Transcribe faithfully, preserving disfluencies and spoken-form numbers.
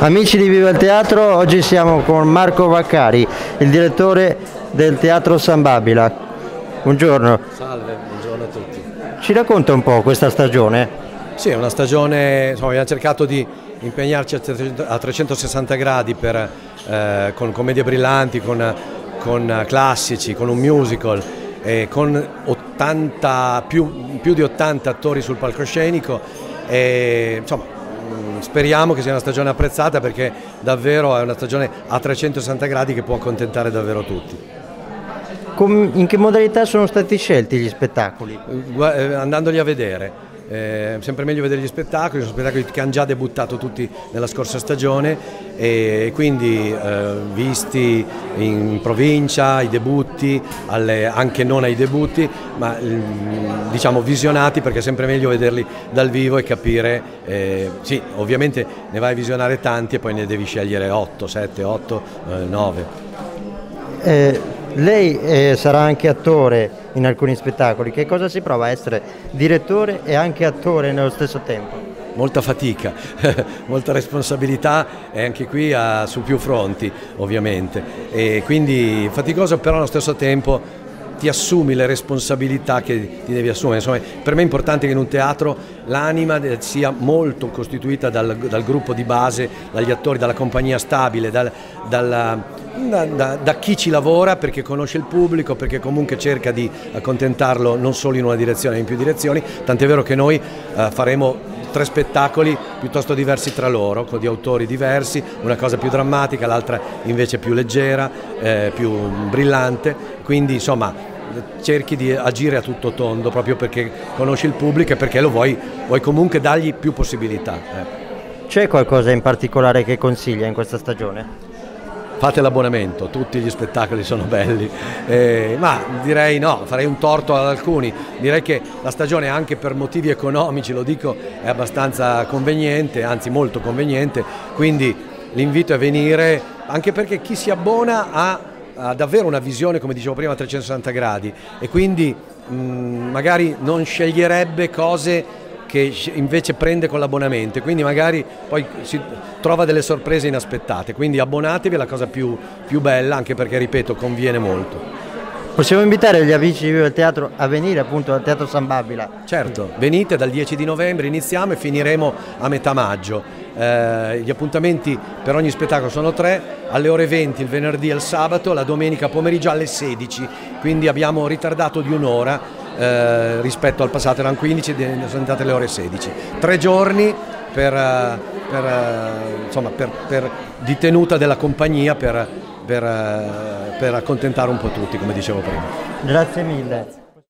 Amici di Viva il Teatro, oggi siamo con Marco Vaccari, il direttore del Teatro San Babila. Buongiorno. Salve, buongiorno a tutti. Ci racconta un po' questa stagione? Sì, è una stagione, insomma, abbiamo cercato di impegnarci a trecentosessanta gradi per, eh, con commedie brillanti, con, con classici, con un musical, e con ottanta, più, più di ottanta attori sul palcoscenico. E, insomma, speriamo che sia una stagione apprezzata, perché davvero è una stagione a trecentosessanta gradi che può accontentare davvero tutti. In che modalità sono stati scelti gli spettacoli? Andandoli a vedere. È sempre meglio vedere gli spettacoli, sono spettacoli che hanno già debuttato tutti nella scorsa stagione e quindi eh, visti in provincia, i debutti, alle, anche non ai debutti, ma diciamo visionati, perché è sempre meglio vederli dal vivo e capire, eh, sì, ovviamente ne vai a visionare tanti e poi ne devi scegliere otto, sette, otto, nove. Eh, lei eh, sarà anche attore in alcuni spettacoli. Che cosa si prova a essere direttore e anche attore nello stesso tempo? Molta fatica, molta responsabilità, e anche qui a, su più fronti ovviamente, e quindi faticoso, però allo stesso tempo ti assumi le responsabilità che ti devi assumere. Insomma, per me è importante che in un teatro l'anima sia molto costituita dal, dal gruppo di base, dagli attori, dalla compagnia stabile, dal, dal, da, da, da chi ci lavora, perché conosce il pubblico, perché comunque cerca di accontentarlo non solo in una direzione ma in più direzioni, tant'è vero che noi eh, faremo tre spettacoli piuttosto diversi tra loro, con di autori diversi, una cosa più drammatica, l'altra invece più leggera, eh, più brillante, quindi insomma cerchi di agire a tutto tondo, proprio perché conosci il pubblico e perché lo vuoi, vuoi comunque dargli più possibilità. Eh. C'è qualcosa in particolare che consiglia in questa stagione? Fate l'abbonamento, tutti gli spettacoli sono belli, eh, ma direi no, farei un torto ad alcuni, direi che la stagione anche per motivi economici, lo dico, è abbastanza conveniente, anzi molto conveniente, quindi l'invito è a venire, anche perché chi si abbona ha, ha davvero una visione, come dicevo prima, a trecentosessanta gradi, e quindi mh, magari non sceglierebbe cose che invece prende con l'abbonamento, quindi magari poi si trova delle sorprese inaspettate, quindi abbonatevi, è la cosa più, più bella, anche perché, ripeto, conviene molto. Possiamo invitare gli amici di Viva il Teatro a venire appunto al Teatro San Babila? Certo, venite dal dieci di novembre, iniziamo e finiremo a metà maggio. Eh, gli appuntamenti per ogni spettacolo sono tre, alle ore venti il venerdì e il sabato, la domenica pomeriggio alle sedici, quindi abbiamo ritardato di un'ora eh, rispetto al passato, erano quindici, sono diventate le ore sedici. Tre giorni per, per, insomma, per, per, di tenuta della compagnia, per, per, per accontentare un po' tutti, come dicevo prima. Grazie mille.